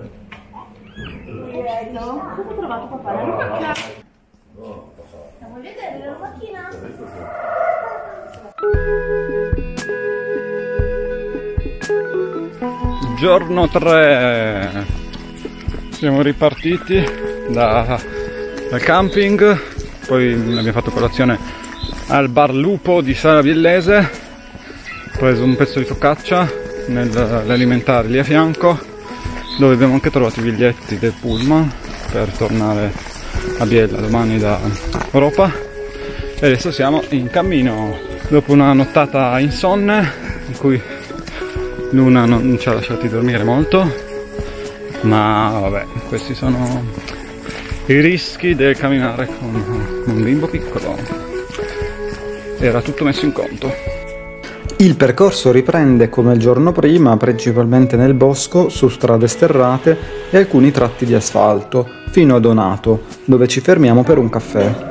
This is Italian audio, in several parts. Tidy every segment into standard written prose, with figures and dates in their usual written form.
Cosa ho trovato papà? La macchina? La vuoi vedere la macchina? Giorno 3. Siamo ripartiti dal camping, poi abbiamo fatto colazione al Bar Lupo di Sala Biellese, preso un pezzo di focaccia nell'alimentare lì a fianco, dove abbiamo anche trovato i biglietti del pullman per tornare a Biella domani da Europa, e adesso siamo in cammino dopo una nottata insonne in cui Luna non ci ha lasciati dormire molto, ma vabbè, questi sono i rischi del camminare con un bimbo piccolo. Era tutto messo in conto. Il percorso riprende come il giorno prima, principalmente nel bosco, su strade sterrate e alcuni tratti di asfalto, fino a Donato, dove ci fermiamo per un caffè.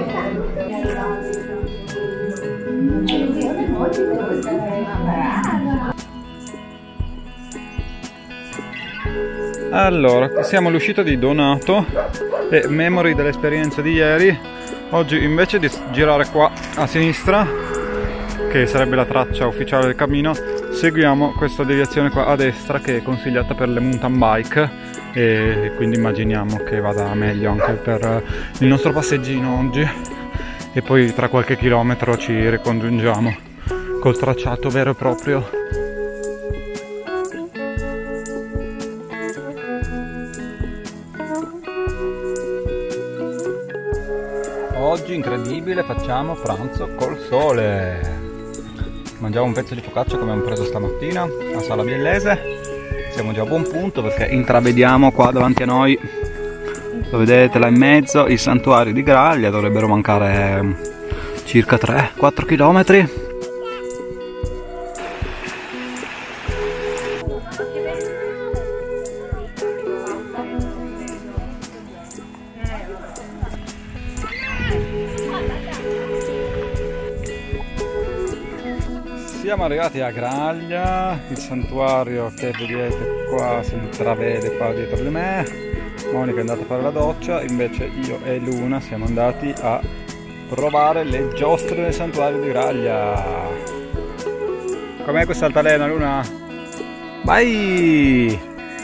Allora, siamo all'uscita di Donato e memori dell'esperienza di ieri. Oggi invece di girare qua a sinistra, che sarebbe la traccia ufficiale del cammino, seguiamo questa deviazione qua a destra che è consigliata per le mountain bike, e quindi immaginiamo che vada meglio anche per il nostro passeggino oggi, e poi tra qualche chilometro ci ricongiungiamo col tracciato vero e proprio. Oggi incredibile, facciamo pranzo col sole. Mangiamo un pezzo di focaccia come abbiamo preso stamattina a Sala Biellese. Siamo già a buon punto perché intravediamo qua davanti a noi, lo vedete là in mezzo, il santuario di Graglia. Dovrebbero mancare circa 3-4 km. Siamo arrivati a Graglia, il santuario che vedete qua, si intravede qua dietro di me. Monica è andata a fare la doccia, invece io e Luna siamo andati a provare le giostre del santuario di Graglia. Com'è questa altalena, Luna? Vai!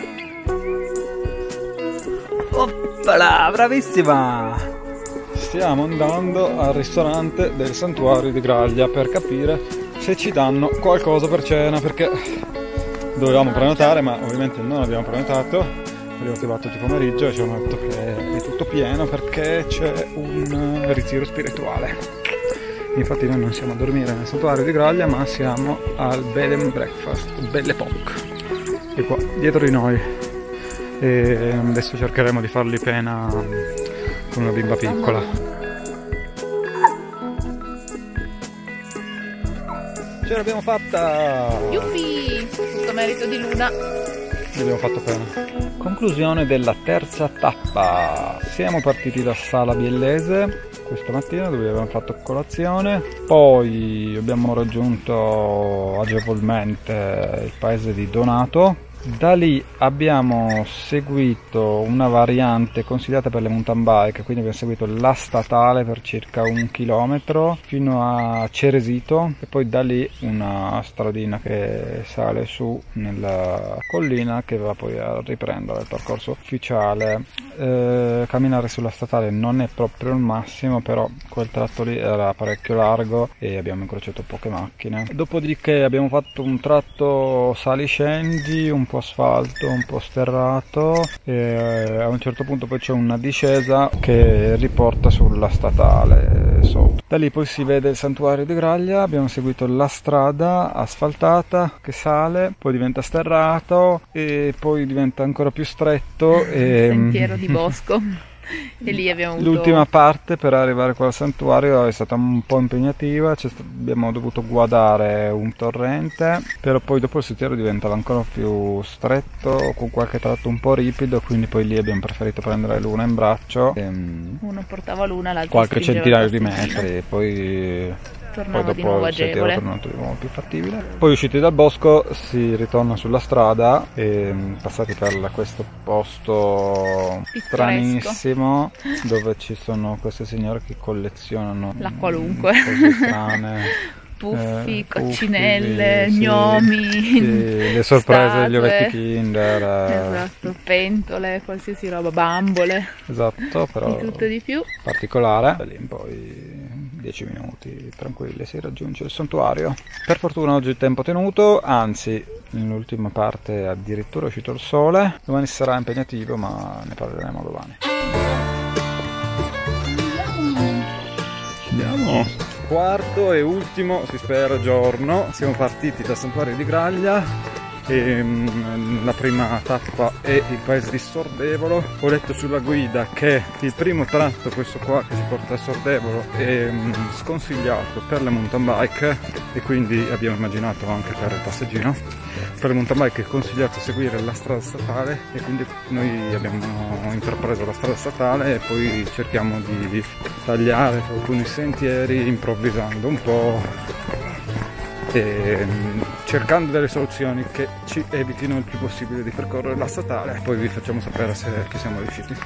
Oppala, bravissima! Stiamo andando al ristorante del santuario di Graglia per capire se ci danno qualcosa per cena, perché dovevamo prenotare, ma ovviamente non abbiamo prenotato. Abbiamo chiamato di pomeriggio e ci hanno detto che è tutto pieno perché c'è un ritiro spirituale. Infatti noi non siamo a dormire nel santuario di Graglia, ma siamo al Bed and Breakfast Belle Époque, che è qua dietro di noi, e adesso cercheremo di fargli pena con una bimba piccola. Ce l'abbiamo fatta! Yuppi! Tutto merito di Luna. Gli abbiamo fatto pena. Conclusione della terza tappa. Siamo partiti da Sala Biellese questa mattina, dove abbiamo fatto colazione. Poi abbiamo raggiunto agevolmente il paese di Donato. Da lì abbiamo seguito una variante consigliata per le mountain bike, quindi abbiamo seguito la statale per circa 1 chilometro fino a Ceresito, e poi da lì una stradina che sale su nella collina che va poi a riprendere il percorso ufficiale. Camminare sulla statale non è proprio il massimo, però quel tratto lì era parecchio largo e abbiamo incrociato poche macchine. Dopodiché abbiamo fatto un tratto sali-scendi, un po' asfalto, un po' sterrato, e a un certo punto poi c'è una discesa che riporta sulla statale sotto. Da lì poi si vede il santuario di Graglia. Abbiamo seguito la strada asfaltata che sale, poi diventa sterrato e poi diventa ancora più stretto e Sentiero di bosco. E lì abbiamo avuto... L'ultima parte per arrivare qua al santuario è stata un po' impegnativa, abbiamo dovuto guardare un torrente, però poi dopo il sentiero diventava ancora più stretto con qualche tratto un po' ripido, quindi poi lì abbiamo preferito prendere Luna in braccio e uno portava Luna, l'altro qualche centinaio di metri, poi tornava di nuovo agevole. È tornato di nuovo più fattibile. Poi usciti dal bosco si ritorna sulla strada e passati per questo posto stranissimo dove ci sono queste signore che collezionano la qualunque cose strane. Puffi, coccinelle, gnomi, sì, le sorprese statue, degli ovetti Kinder, esatto, pentole, qualsiasi roba, bambole, esatto, però di tutto e di più. Particolare. Da lì in poi 10 minuti tranquilli si raggiunge il santuario. Per fortuna oggi il tempo tenuto, anzi nell'ultima parte addirittura è uscito il sole. Domani sarà impegnativo, ma ne parleremo domani. Andiamo. Quarto e ultimo, si spera, giorno. Siamo partiti dal santuario di Graglia e la prima tappa è il paese di Sordevolo. Ho letto sulla guida che il primo tratto, questo qua che si porta a Sordevolo, è sconsigliato per le mountain bike e quindi abbiamo immaginato anche per il passeggino. Per le mountain bike è consigliato seguire la strada statale e quindi noi abbiamo intrapreso la strada statale e poi cerchiamo di tagliare alcuni sentieri improvvisando un po' e cercando delle soluzioni che ci evitino il più possibile di percorrere la statale. Poi vi facciamo sapere se ci siamo riusciti.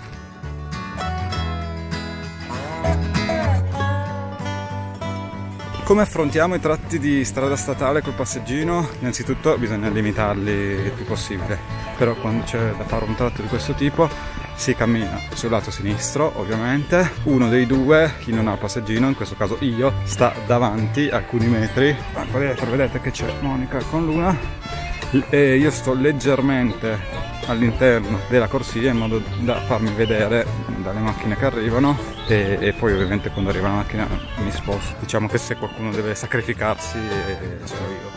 Come affrontiamo i tratti di strada statale col passeggino? Innanzitutto bisogna limitarli il più possibile, però quando c'è da fare un tratto di questo tipo si cammina sul lato sinistro, ovviamente. Uno dei due, chi non ha il passeggino, in questo caso io, sta davanti alcuni metri. Qua dietro vedete che c'è Monica con Luna e io sto leggermente all'interno della corsia in modo da farmi vedere dalle macchine che arrivano e poi ovviamente quando arriva la macchina mi sposto. Diciamo che se qualcuno deve sacrificarsi sono io.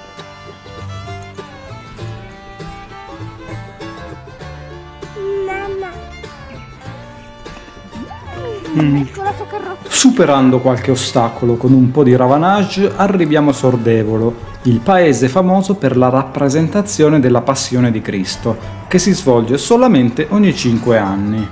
Superando qualche ostacolo con un po' di ravanage arriviamo a Sordevolo, il paese famoso per la rappresentazione della Passione di Cristo, che si svolge solamente ogni 5 anni.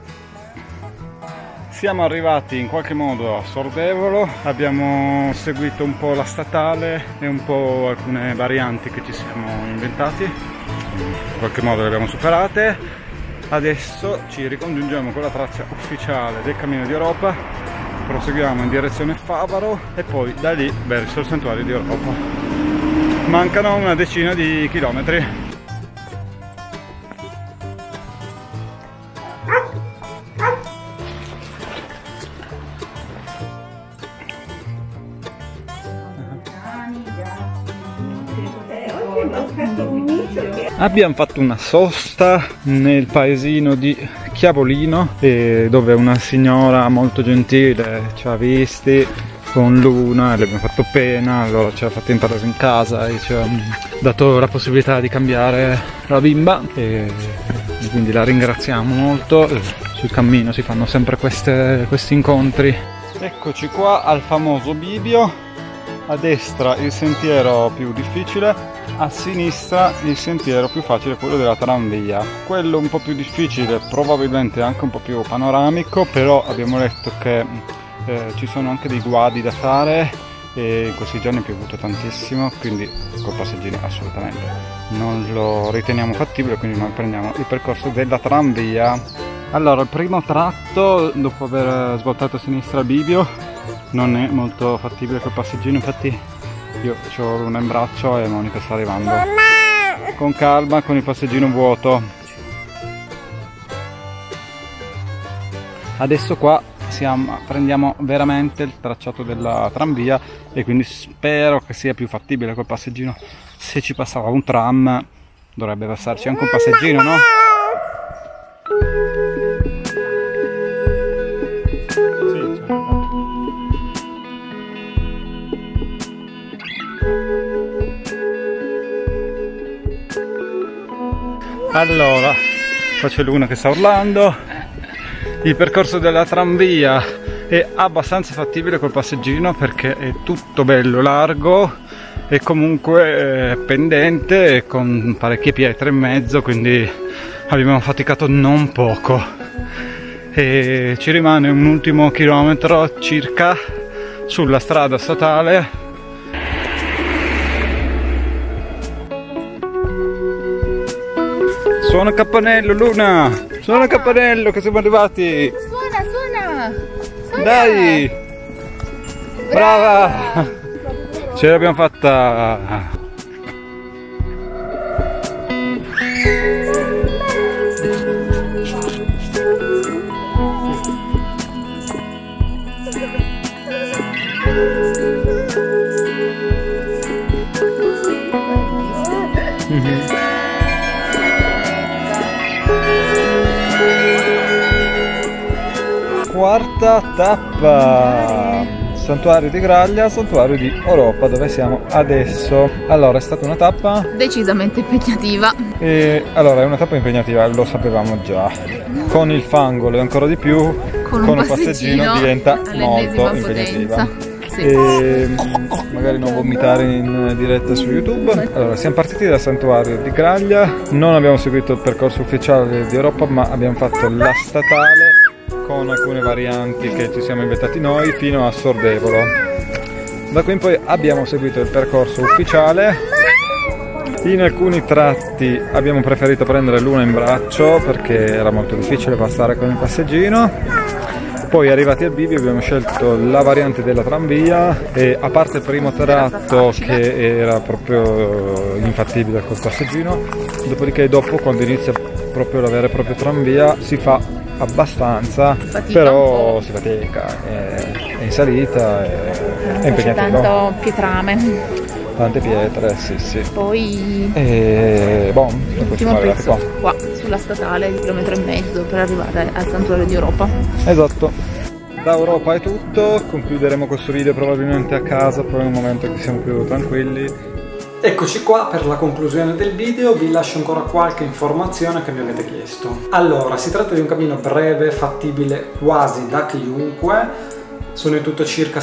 Siamo arrivati in qualche modo a Sordevolo, abbiamo seguito un po' la statale e un po' alcune varianti che ci siamo inventati, in qualche modo le abbiamo superate. Adesso ci ricongiungiamo con la traccia ufficiale del Cammino di Europa, proseguiamo in direzione Favaro e poi da lì verso il santuario di Europa. Mancano una decina di chilometri. Abbiamo fatto una sosta nel paesino di Chiavolino dove una signora molto gentile ci ha visti con Luna, le abbiamo fatto pena, allora ci ha fatto entrare in casa e ci ha dato la possibilità di cambiare la bimba e quindi la ringraziamo molto. Sul cammino si fanno sempre questi incontri. Eccoci qua al famoso bivio, a destra il sentiero più difficile, a sinistra il sentiero più facile, quello della tranvia. Quello un po' più difficile, probabilmente anche un po' più panoramico, però abbiamo letto che ci sono anche dei guadi da fare e in questi giorni è piovuto tantissimo, quindi col passeggino assolutamente non lo riteniamo fattibile, quindi noi prendiamo il percorso della tranvia. Allora, il primo tratto, dopo aver svoltato a sinistra il bivio, non è molto fattibile col passeggino, infatti io ho Luna in braccio e Monica sta arrivando. Con calma, con il passeggino vuoto. Adesso qua prendiamo veramente il tracciato della tranvia e quindi spero che sia più fattibile col passeggino. Se ci passava un tram dovrebbe passarci anche un passeggino, no? Allora, qua c'è Luna che sta urlando. Il percorso della tranvia è abbastanza fattibile col passeggino perché è tutto bello largo e comunque pendente e con parecchie pietre in mezzo, quindi abbiamo faticato non poco. E ci rimane un ultimo chilometro circa sulla strada statale. Suona il campanello, Luna! Suona il campanello che siamo arrivati! Suona! Dai! Brava! Ce l'abbiamo fatta! Quarta tappa, santuario di Graglia, santuario di Oropa, dove siamo adesso. Allora, è stata una tappa decisamente impegnativa. Allora, è una tappa impegnativa, lo sapevamo già. Con il fangolo e ancora di più, con un passeggino diventa molto impegnativa. Sì. E magari non vomitare in diretta su YouTube. Allora, siamo partiti dal santuario di Graglia, non abbiamo seguito il percorso ufficiale di Oropa, ma abbiamo fatto la statale con alcune varianti che ci siamo inventati noi fino a Sordevolo. Da qui in poi abbiamo seguito il percorso ufficiale. In alcuni tratti abbiamo preferito prendere Luna in braccio perché era molto difficile passare con il passeggino. Poi arrivati al bivio abbiamo scelto la variante della tranvia e a parte il primo tratto che era proprio infattibile col passeggino, dopodiché dopo quando inizia proprio la vera e propria tranvia si fa abbastanza, però si fatica, è in salita, è impegnativo. C'è tanto pietrame. Tante pietre, sì. Poi l'ultimo pezzo qua sulla statale di 1,5 km per arrivare al santuario di Oropa. Esatto. Da Oropa è tutto, concluderemo questo video probabilmente a casa, poi in un momento che siamo più tranquilli. Eccoci qua per la conclusione del video, vi lascio ancora qualche informazione che mi avete chiesto. Allora, si tratta di un cammino breve, fattibile quasi da chiunque. Sono in tutto circa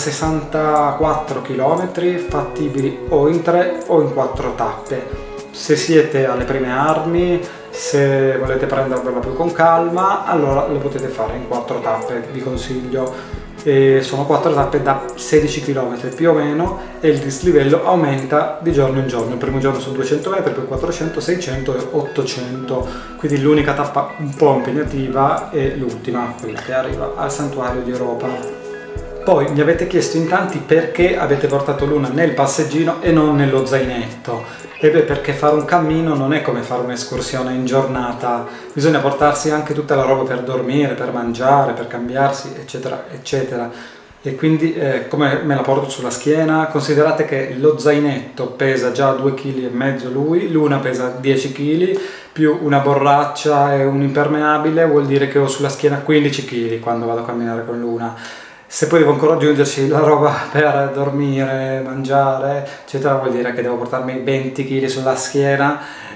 64 km, fattibili o in 3 o in 4 tappe. Se siete alle prime armi, se volete prendervela più con calma, allora lo potete fare in 4 tappe, vi consiglio. Sono 4 tappe da 16 km più o meno e il dislivello aumenta di giorno in giorno. Il primo giorno sono 200 metri, poi 400, 600 e 800. Quindi l'unica tappa un po' impegnativa è l'ultima, quella che arriva al santuario di Oropa. Poi mi avete chiesto in tanti perché avete portato Luna nel passeggino e non nello zainetto. E beh, perché fare un cammino non è come fare un'escursione in giornata, bisogna portarsi anche tutta la roba per dormire, per mangiare, per cambiarsi, eccetera, eccetera. E quindi come me la porto sulla schiena? Considerate che lo zainetto pesa già 2,5 kg lui, Luna pesa 10 kg, più una borraccia e un impermeabile, vuol dire che ho sulla schiena 15 kg quando vado a camminare con Luna. Se poi devo ancora aggiungerci la roba per dormire, mangiare, eccetera, vuol dire che devo portarmi 20 kg sulla schiena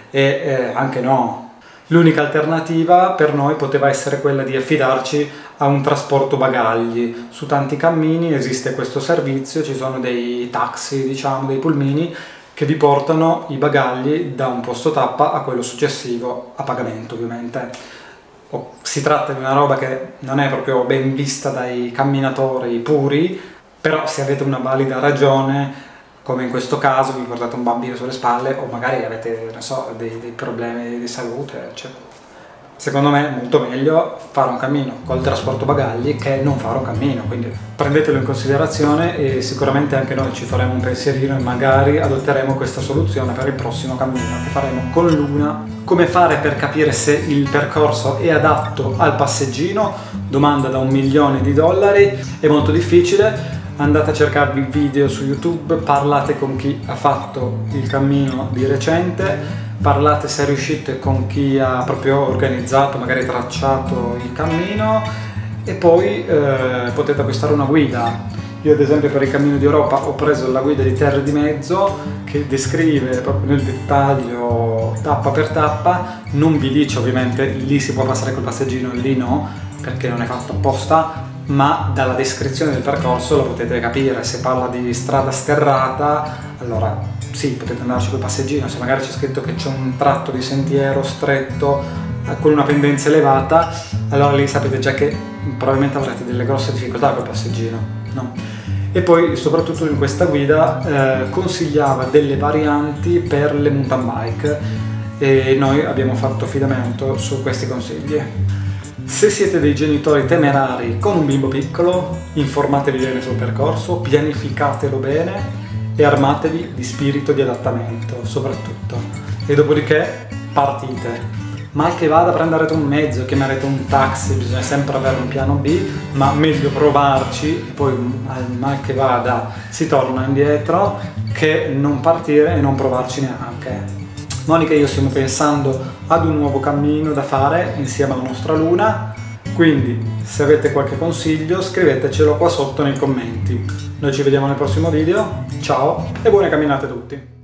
e anche no. L'unica alternativa per noi poteva essere quella di affidarci a un trasporto bagagli. Su tanti cammini esiste questo servizio, ci sono dei taxi, diciamo, dei pulmini, che vi portano i bagagli da un posto tappa a quello successivo, a pagamento ovviamente. Si tratta di una roba che non è proprio ben vista dai camminatori puri, però se avete una valida ragione, come in questo caso, vi portate un bambino sulle spalle o magari avete, non so, dei problemi di salute, eccetera. Secondo me è molto meglio fare un cammino col trasporto bagagli che non fare un cammino, quindi prendetelo in considerazione e sicuramente anche noi ci faremo un pensierino e magari adotteremo questa soluzione per il prossimo cammino che faremo con Luna. Come fare per capire se il percorso è adatto al passeggino? Domanda da $1 milione, è molto difficile. Andate a cercarvi video su YouTube, parlate con chi ha fatto il cammino di recente, parlate se riuscite con chi ha proprio organizzato, magari tracciato il cammino e poi potete acquistare una guida. Io ad esempio per il cammino di Oropa ho preso la guida di Terre di Mezzo che descrive proprio nel dettaglio tappa per tappa, non vi dice ovviamente lì si può passare col passeggino, lì no, perché non è fatto apposta, ma dalla descrizione del percorso lo potete capire. Se parla di strada sterrata, allora sì, potete andarci col passeggino. Se magari c'è scritto che c'è un tratto di sentiero stretto con una pendenza elevata, allora lì sapete già che probabilmente avrete delle grosse difficoltà col passeggino, no? e poi soprattutto in questa guida consigliava delle varianti per le mountain bike e noi abbiamo fatto affidamento su questi consigli. Se siete dei genitori temerari con un bimbo piccolo, informatevi bene sul percorso, pianificatelo bene e armatevi di spirito di adattamento soprattutto, e dopodiché partite. Mal che vada, prenderete un mezzo, chiamerete un taxi, bisogna sempre avere un piano B, ma meglio provarci e poi mal che vada si torna indietro che non partire e non provarci neanche. Monica e io stiamo pensando ad un nuovo cammino da fare insieme alla nostra Luna, quindi se avete qualche consiglio scrivetecelo qua sotto nei commenti. Noi ci vediamo nel prossimo video, ciao e buone camminate a tutti!